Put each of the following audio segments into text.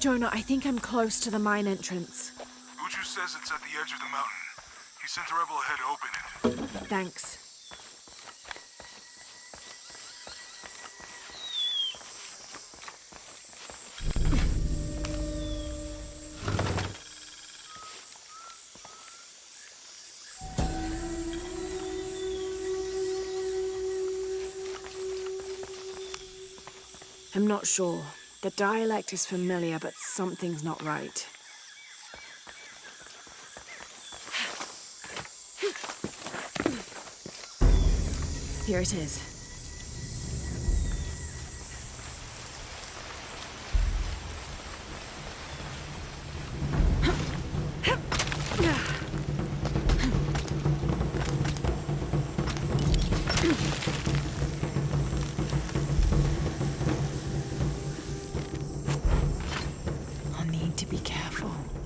Jonah, I think I'm close to the mine entrance. Uju says it's at the edge of the mountain. He sent a rebel ahead to open it. Thanks. I'm not sure. The dialect is familiar, but something's not right. Here it is. I'll need to be careful.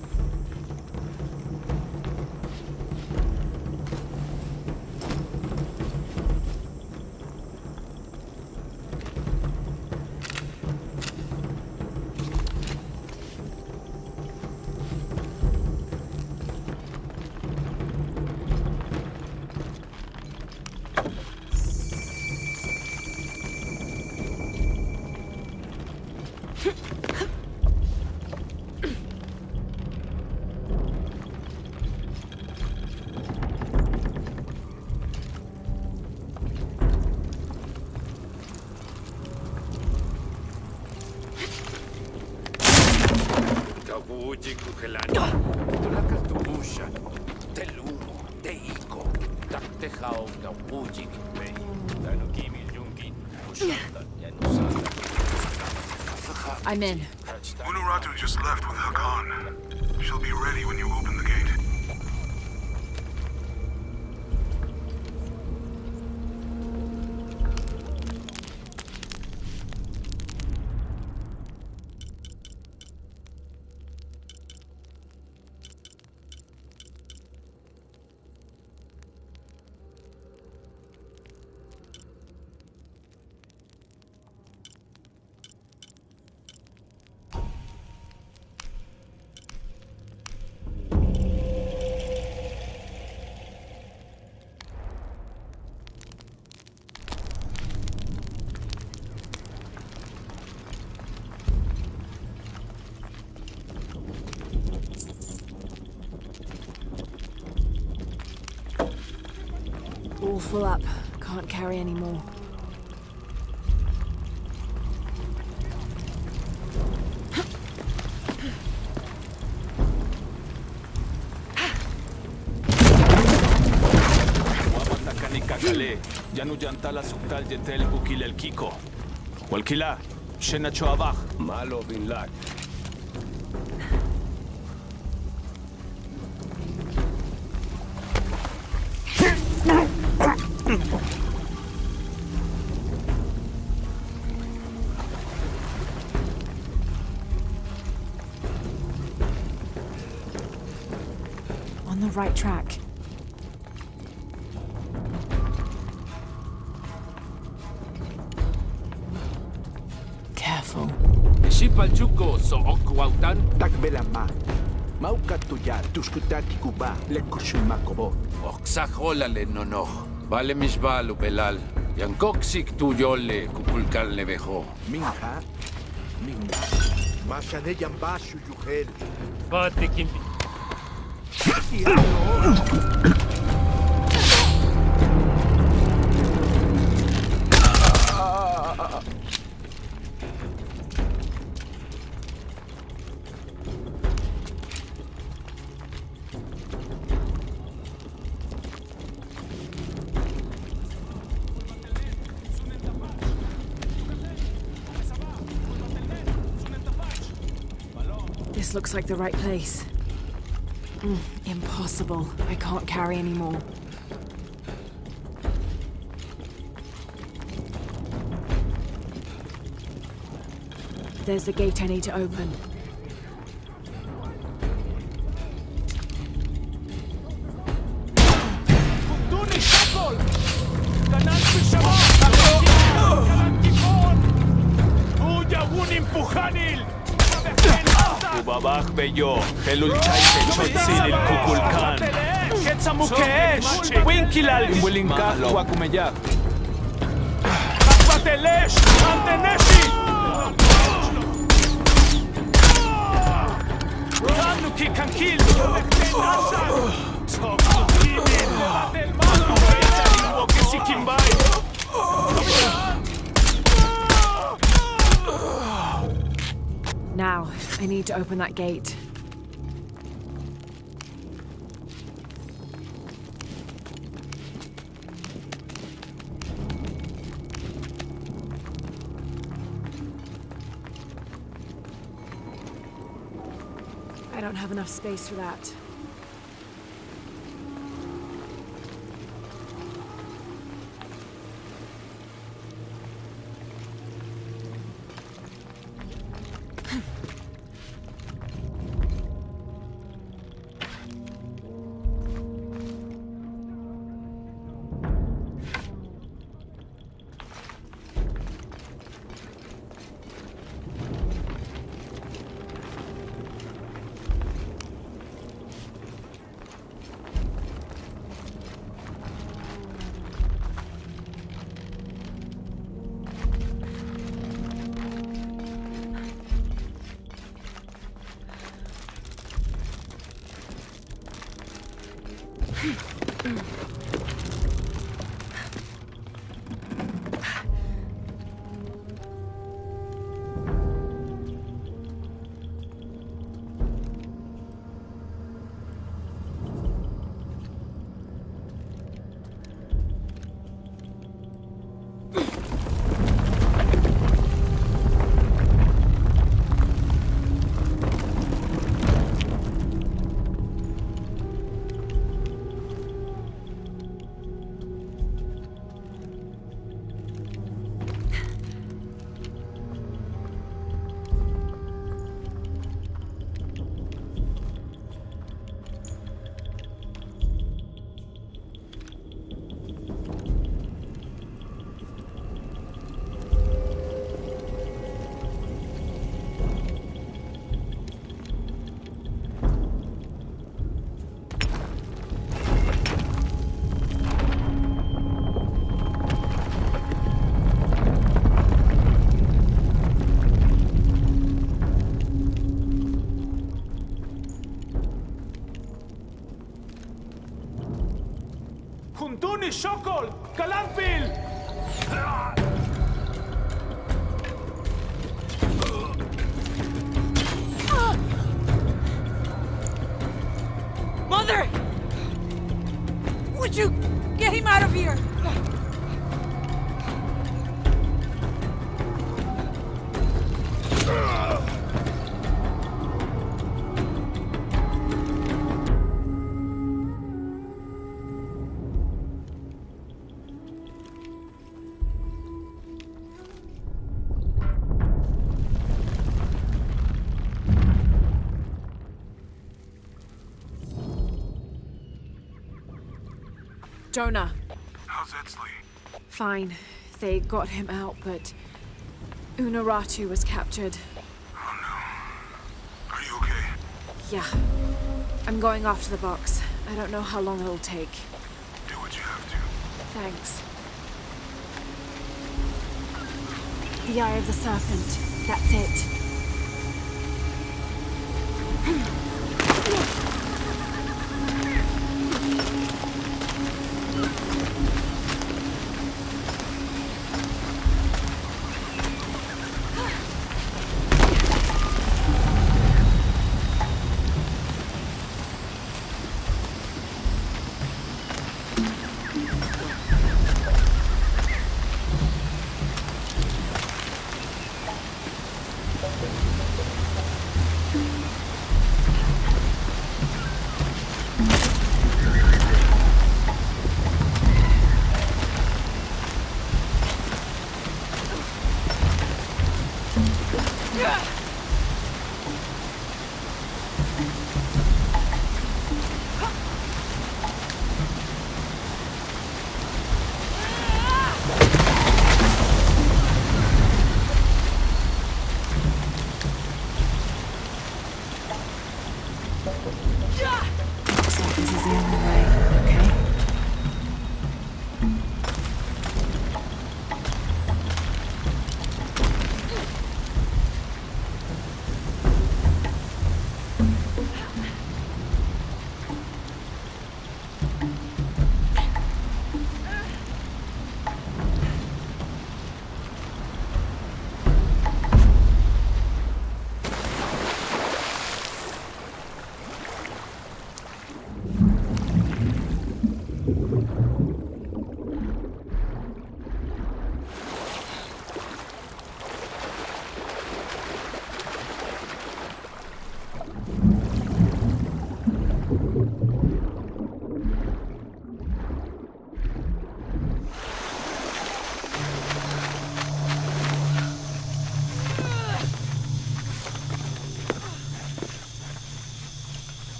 I'm in. Unuratu just left with Hakan. She'll be ready when you open the gate. All full up. Can't carry any more. Janujantala suktal jetel bukil el kiko. Walkila, shena choabach. Malo bin lak. On the right track. Careful. Shipalchuko so okwautan. Takbelama. Maukatuya, tuskutati kuba, lekusumakobo. Oksajolale nonoch. Vale misbal upelal. Yankoksik tuyole kupulkal nevejo. Minha. Minha. Masane yambasu yuhel. Pati kimpi. This looks like the right place. Impossible. I can't carry anymore. There's the gate I need to open. ¡Uya un empujanil! Abach Beyo, Helulchaite, Chotzil, Kukulkan. Ketzamukesh, Winkilal, Wilinka, Wakumeyak. Batelesh, Anteneshi! Ranuki Kankil! Now, I need to open that gate. I don't have enough space for that. Huntuni Shokol! Kalanpil! Mother! Would you get him out of here? Jonah. How's Etzli? Fine. They got him out, but Unuratu was captured. Oh no. Are you okay? Yeah. I'm going off to the box. I don't know how long it'll take. Do what you have to. Thanks. The Eye of the Serpent. That's it.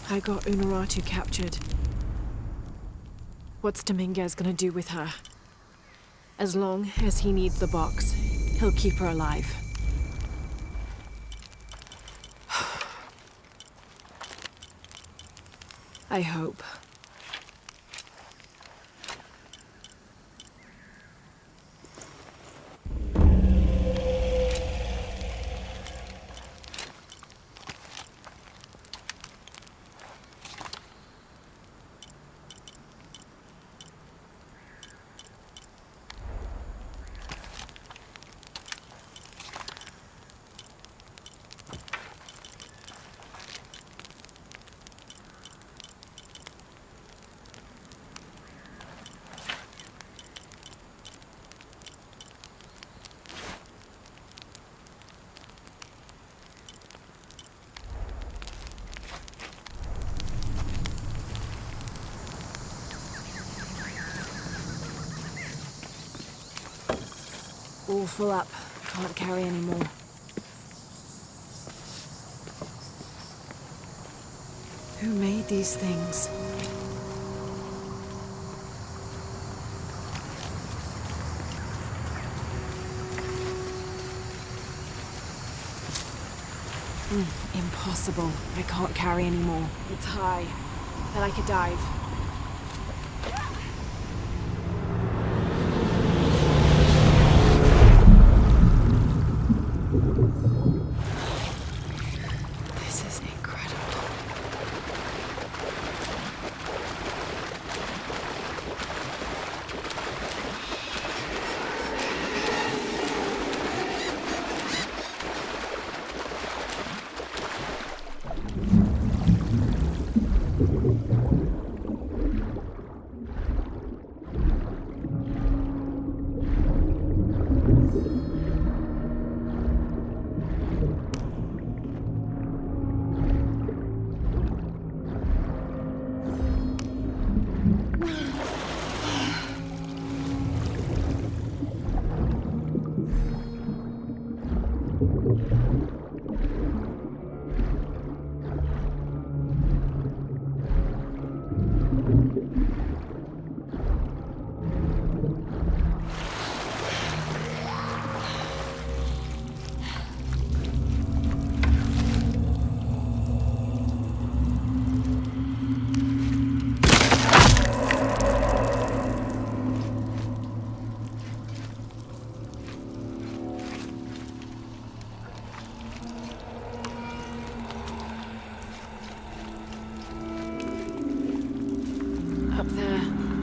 I got Unuratu captured. What's Dominguez gonna do with her? As long as he needs the box, he'll keep her alive. I hope. All full up. Can't carry any more. Who made these things? Impossible. I can't carry any more. It's high. I like a dive. This is incredible. Up there.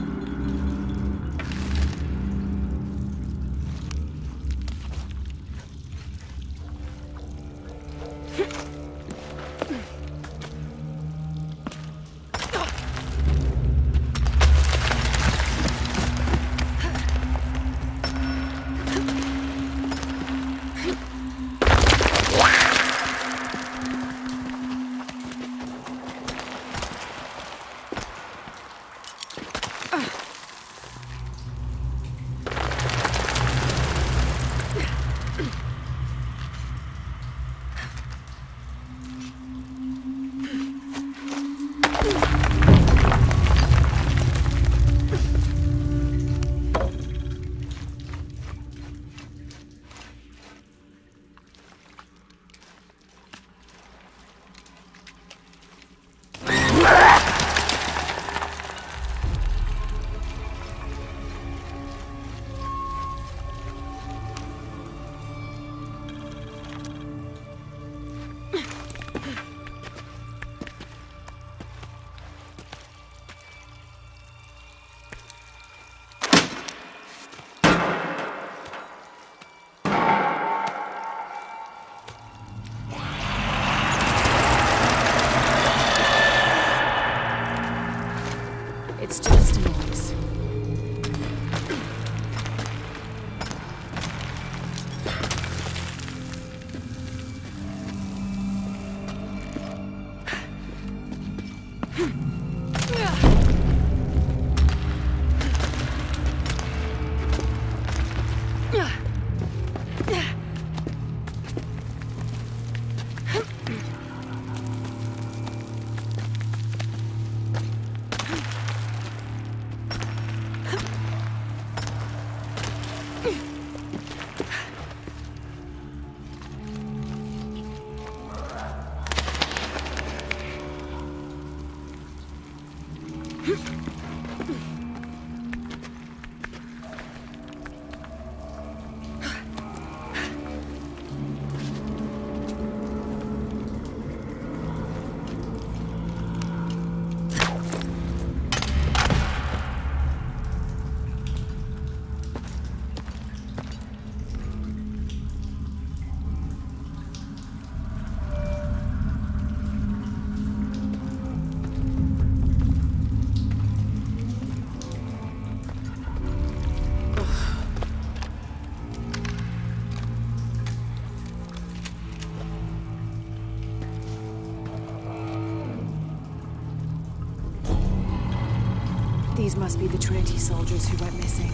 It's just noise. These must be the Trinity soldiers who went missing.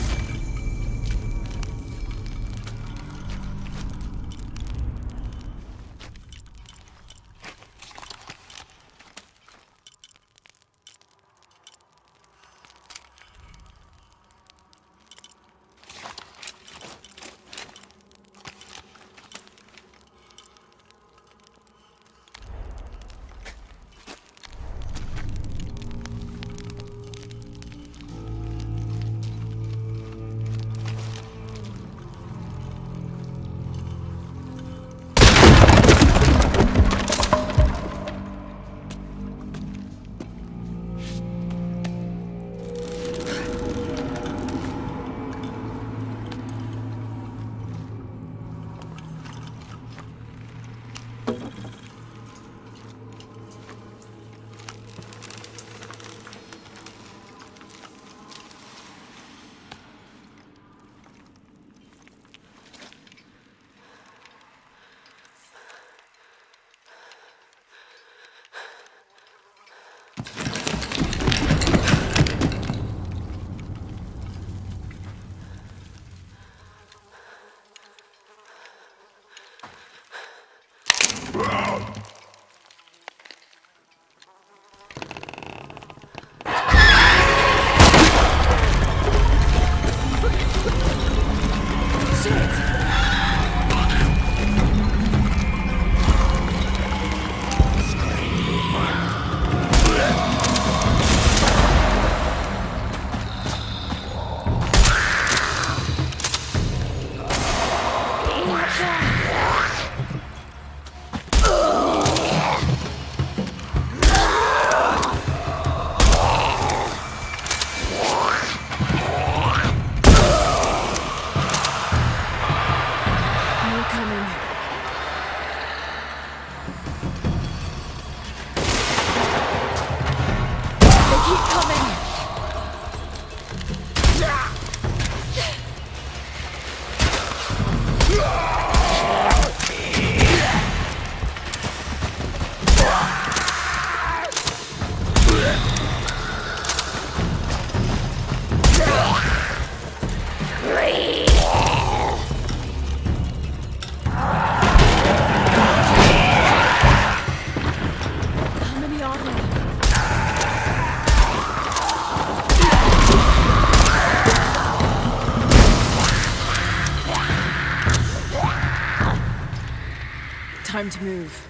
Time to move.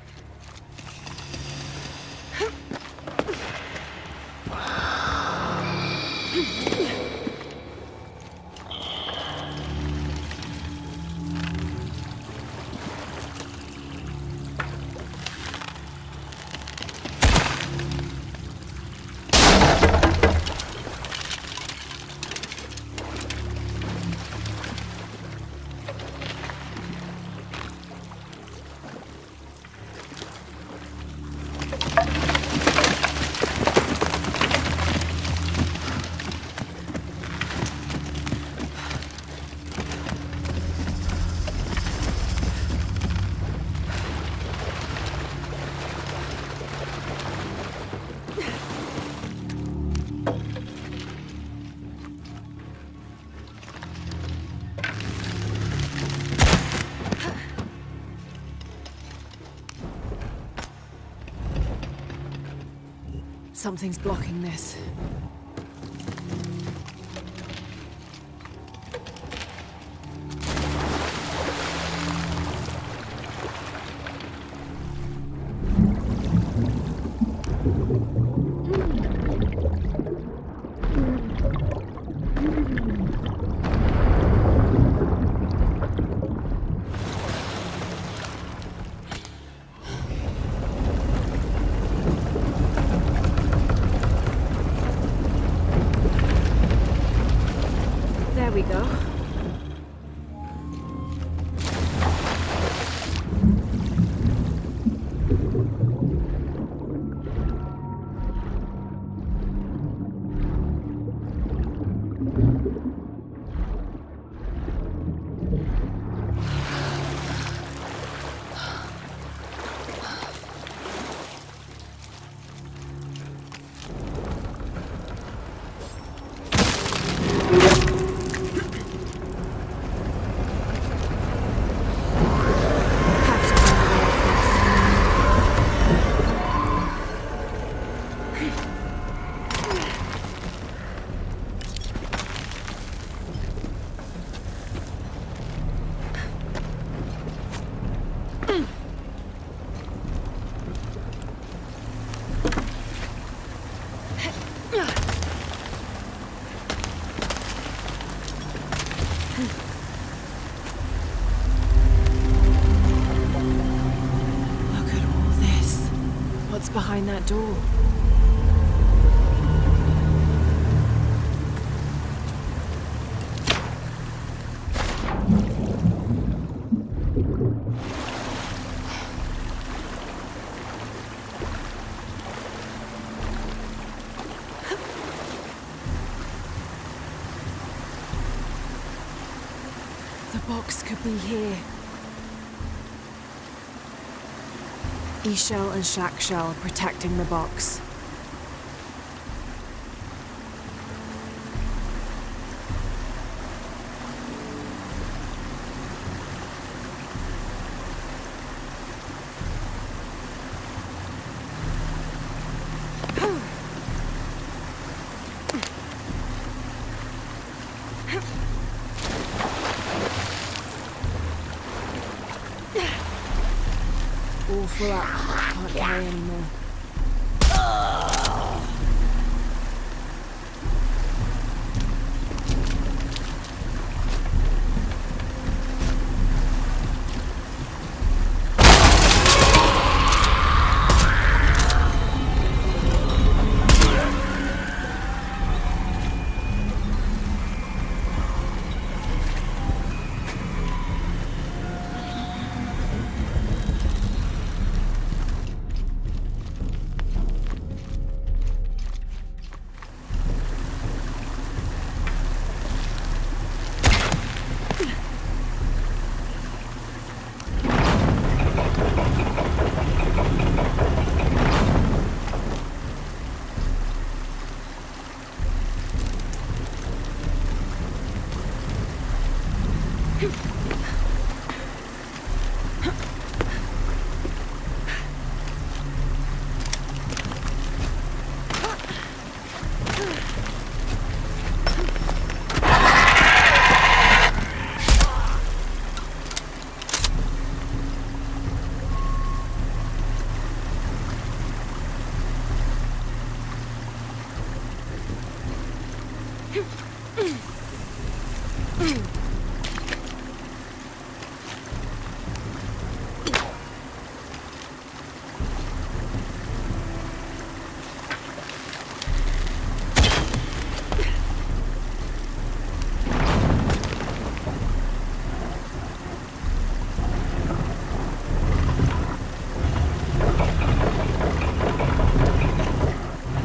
Something's blocking this. There we go. Behind that door. The box could be here. Ix Chel and Chak Chel protecting the box. All full up. Can't carry anymore.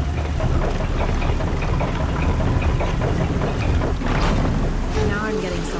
Now I'm getting some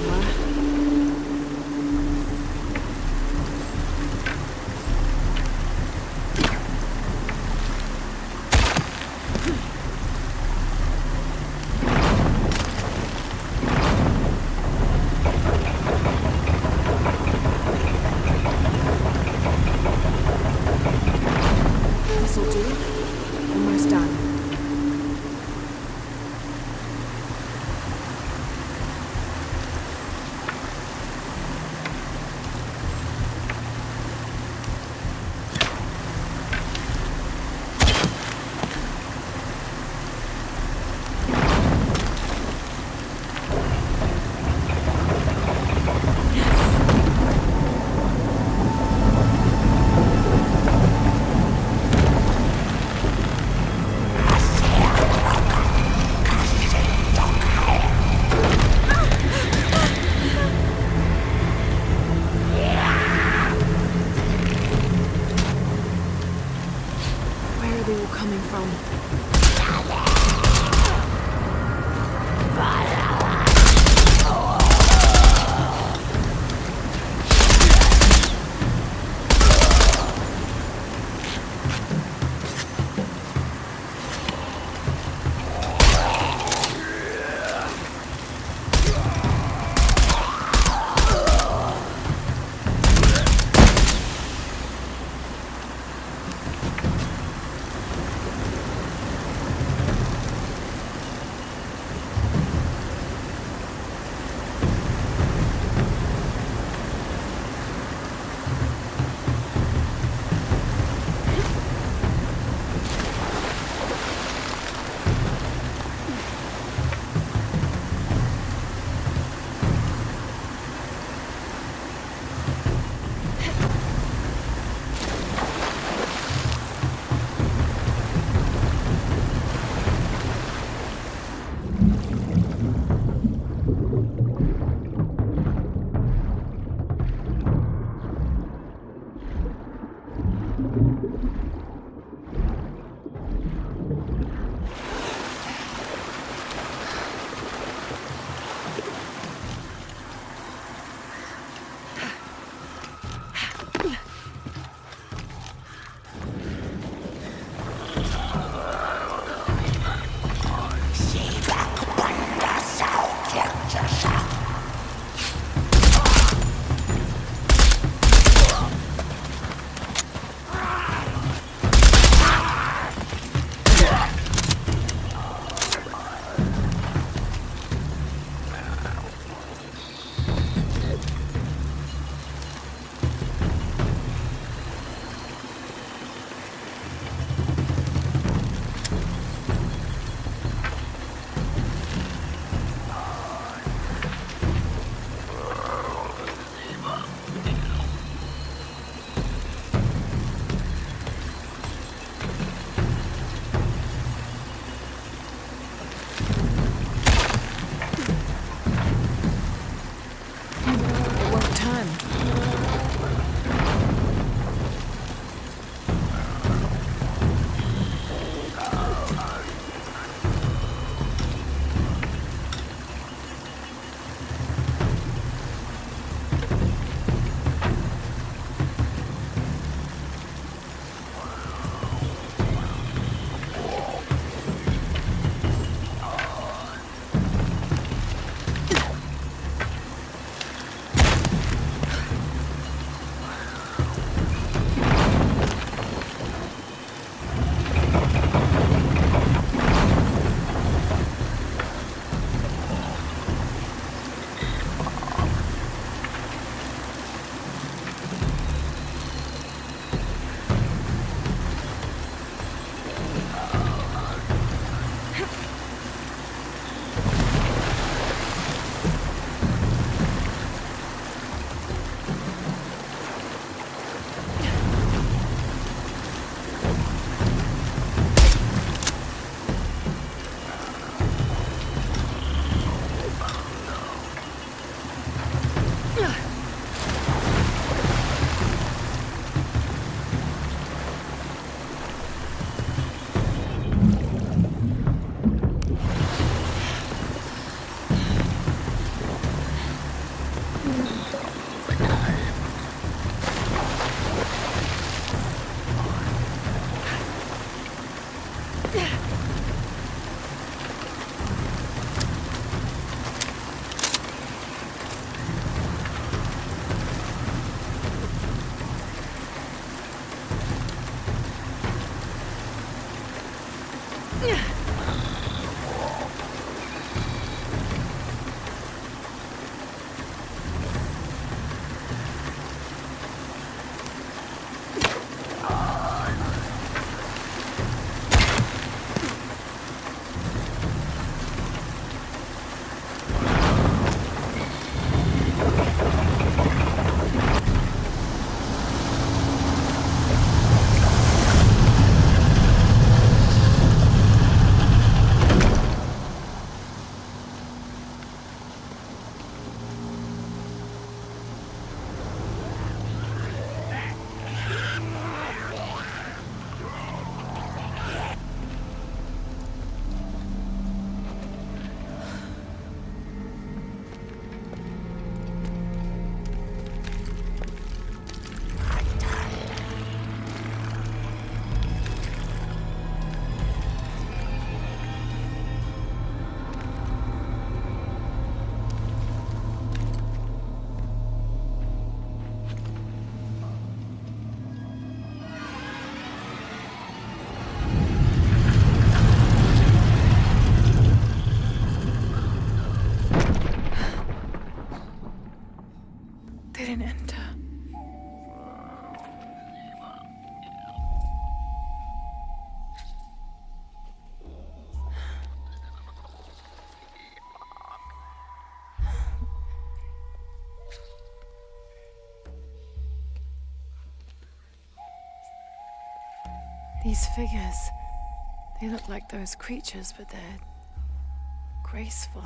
These figures, they look like those creatures, but they're graceful.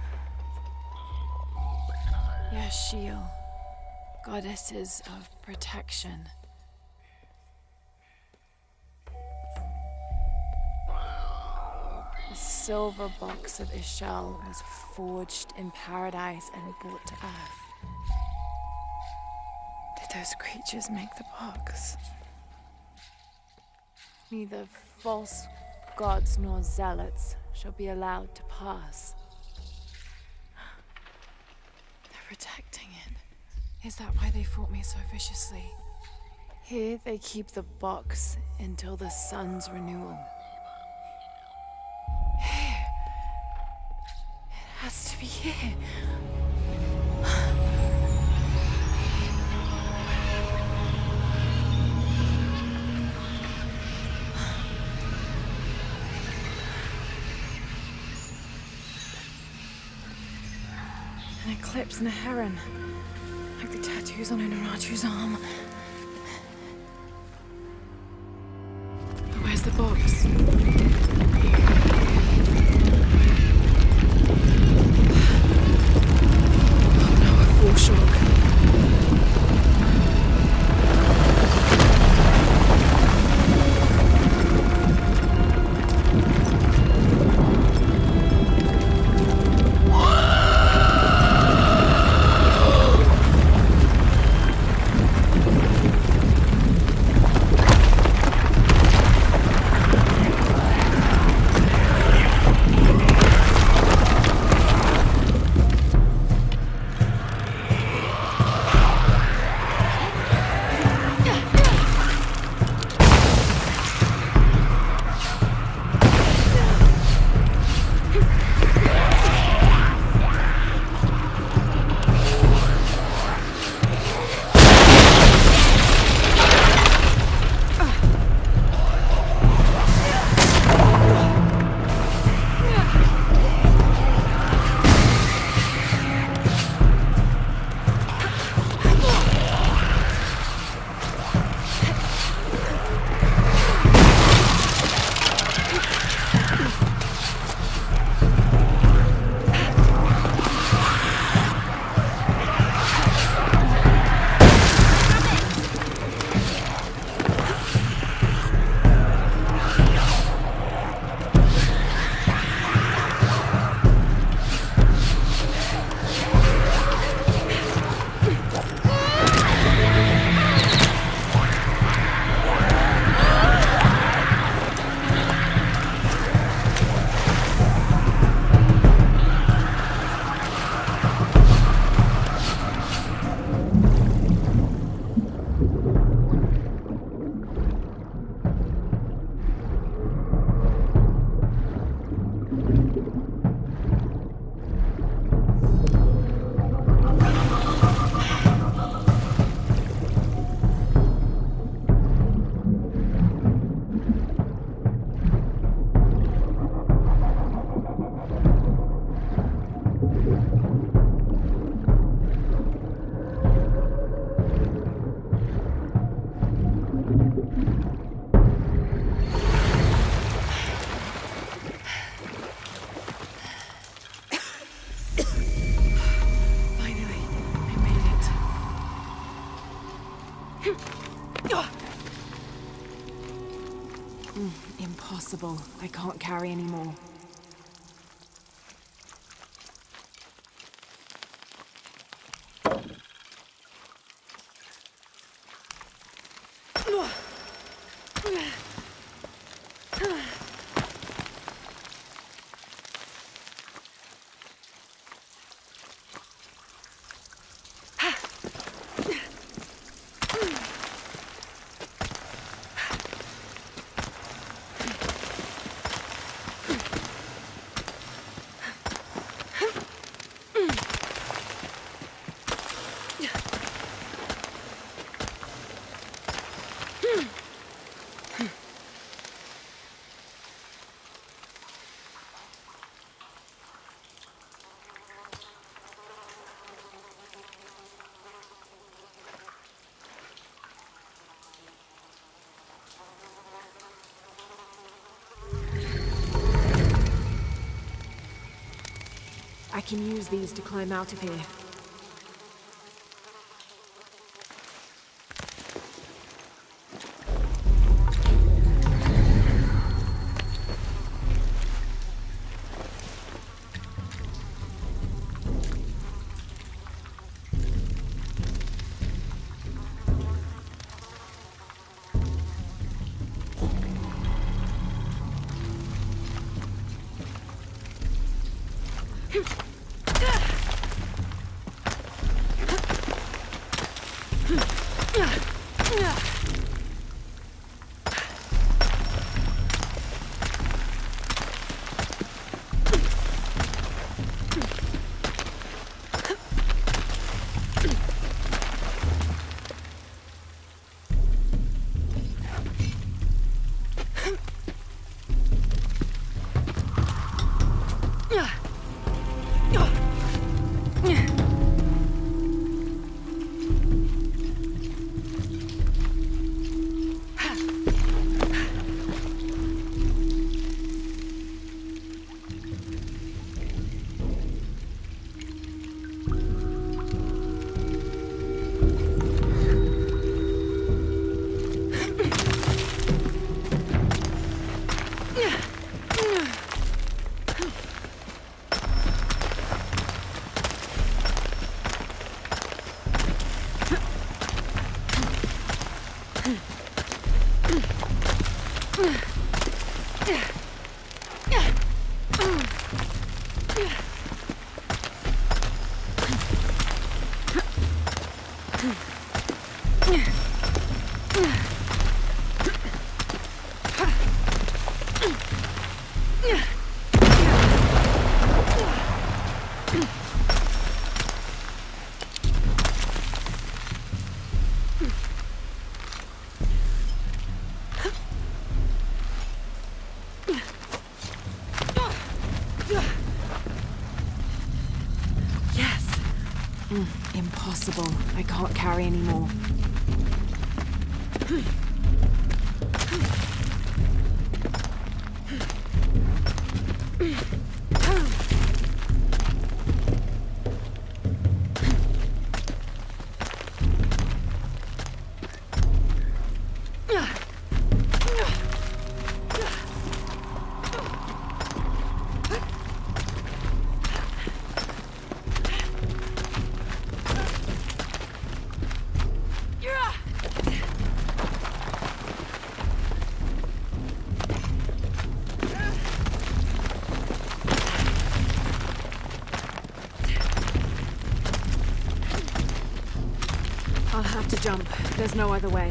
Yashil, goddesses of protection. The silver box of Ishal was forged in paradise and brought to Earth. Did those creatures make the box? Neither false gods nor zealots shall be allowed to pass. They're protecting it. Is that why they fought me so viciously? Here they keep the box until the sun's renewal. Here. It has to be here. An eclipse and a heron, like the tattoos on Unuratu's arm. But where's the box? Oh no, a foreshock. Impossible. I can't carry anymore. I can use these to climb out of here. Impossible. I can't carry anymore. I'll have to jump. There's no other way.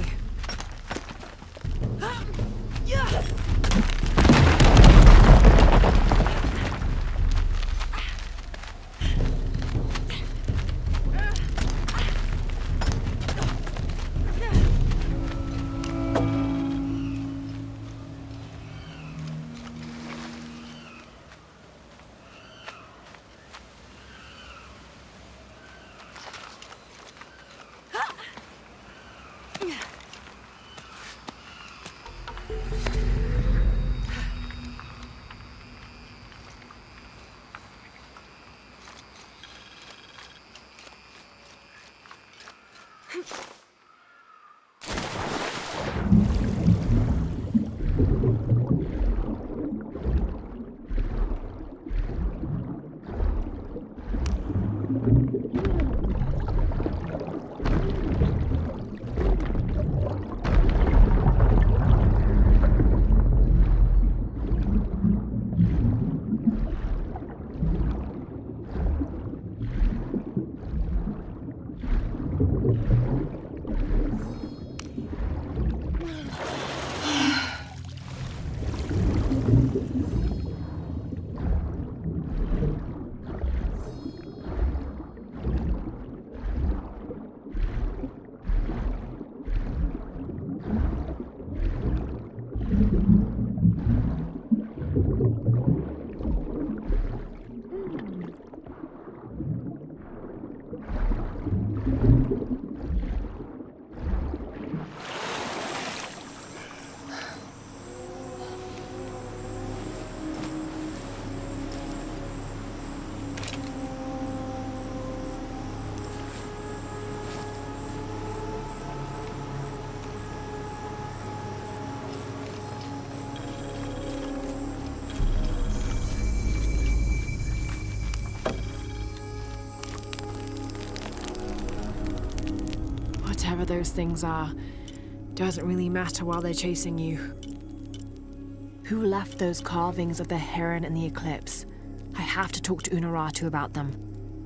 those things are, doesn't really matter while they're chasing you. Who left those carvings of the heron in the eclipse? I have to talk to Unuratu about them.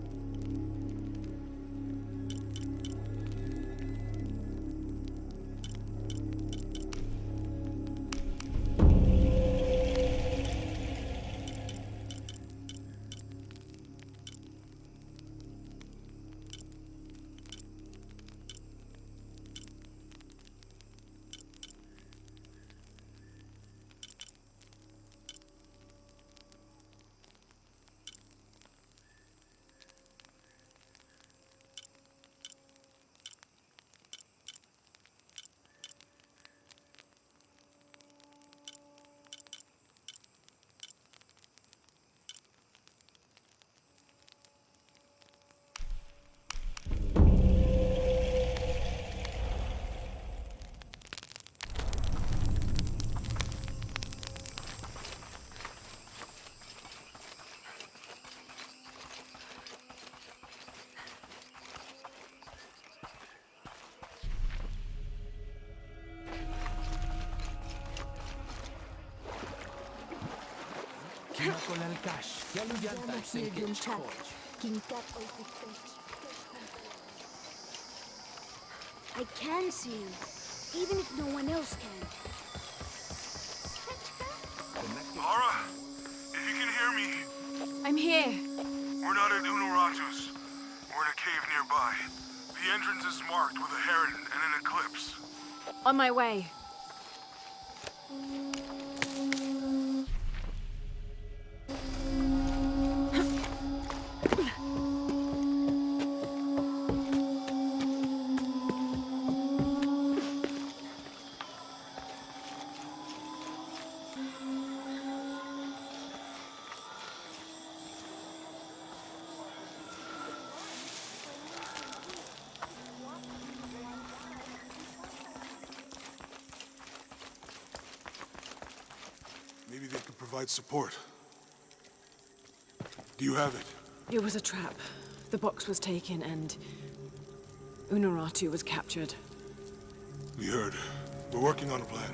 I can see him, even if no one else can. Lara, if you can hear me, I'm here. we're not at Unuratu's. We're in a cave nearby. The entrance is marked with a heron and an eclipse. On my way. Maybe they could provide support. Do you have it? It was a trap. The box was taken and Unuratu was captured. We heard. We're working on a plan.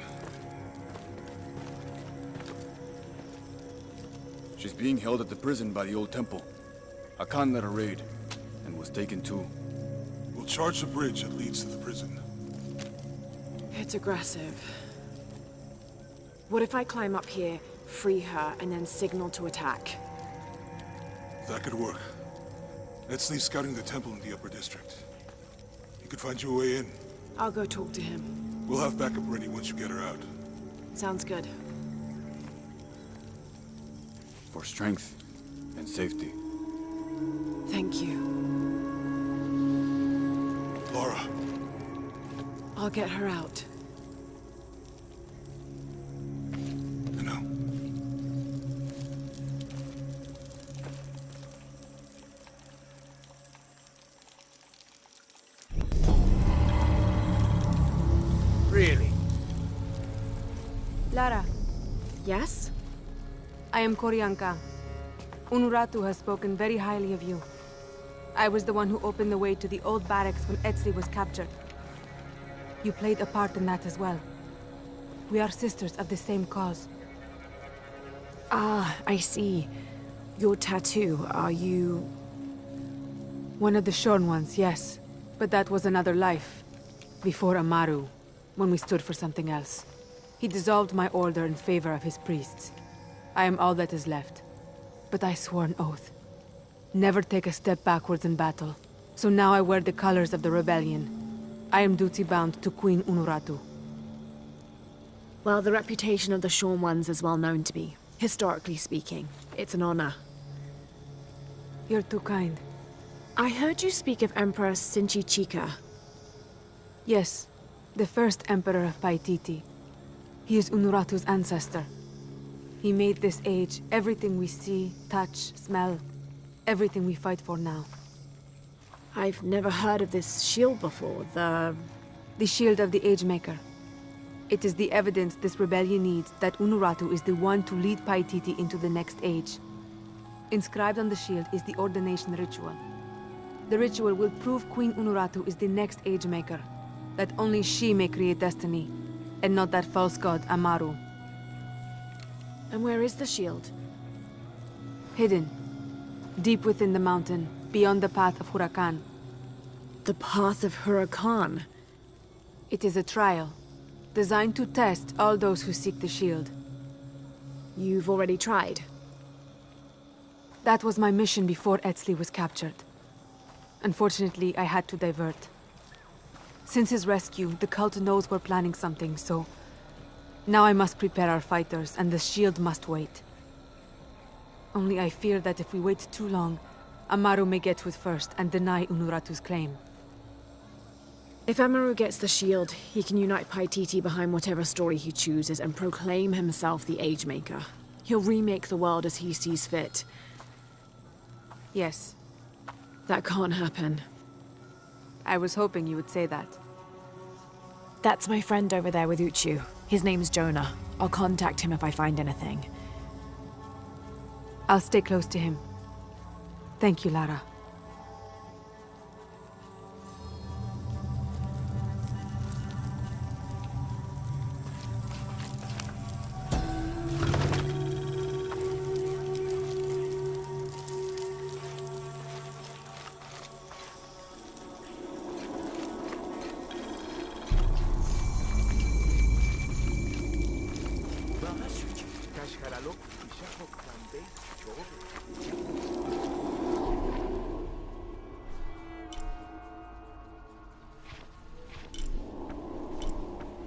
She's being held at the prison by the old temple. Akan led a raid, and was taken too. We'll charge the bridge that leads to the prison. It's aggressive. What if I climb up here, free her, and then signal to attack? That could work. Let's leave scouting the temple in the upper district. He could find you a way in. I'll go talk to him. We'll have backup ready once you get her out. Sounds good. For strength and safety. Thank you. Lara, I'll get her out. you know. Really? Lara, Yes? I am Koryanka. Unuratu has spoken very highly of you. I was the one who opened the way to the old barracks when Etzli was captured. You played a part in that as well. We are sisters of the same cause. Ah, I see. Your tattoo, are you... One of the shorn ones, yes. But that was another life. Before Amaru, when we stood for something else. He dissolved my order in favor of his priests. I am all that is left. But I swore an oath. Never take a step backwards in battle. So now I wear the colors of the rebellion. I am duty-bound to Queen Unuratu. Well, the reputation of the Shorn Ones is well known to me. Historically speaking, it's an honor. You're too kind. I heard you speak of Emperor Sinchi-Chika. Yes, the first Emperor of Paititi. He is Unuratu's ancestor. He made this age everything we see, touch, smell, everything we fight for now. I've never heard of this shield before, The shield of the Agemaker. It is the evidence this rebellion needs that Unuratu is the one to lead Paititi into the next age. Inscribed on the shield is the ordination ritual. The ritual will prove Queen Unuratu is the next Agemaker, that only she may create destiny, and not that false god, Amaru. And where is the shield? Hidden. Deep within the mountain, beyond the path of Huracan. The Path of Huracan. It is a trial, designed to test all those who seek the shield. You've already tried. That was my mission before Etzli was captured. Unfortunately, I had to divert. Since his rescue, the cult knows we're planning something, so... Now I must prepare our fighters, and the shield must wait. Only I fear that if we wait too long, Amaru may get to it first and deny Unuratu's claim. If Amaru gets the shield, he can unite Paititi behind whatever story he chooses and proclaim himself the Agemaker. He'll remake the world as he sees fit. Yes. That can't happen. I was hoping you would say that. That's my friend over there with Uchu. His name's Jonah. I'll contact him if I find anything. I'll stay close to him. Thank you, Lara.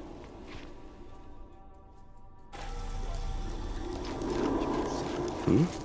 Hmm?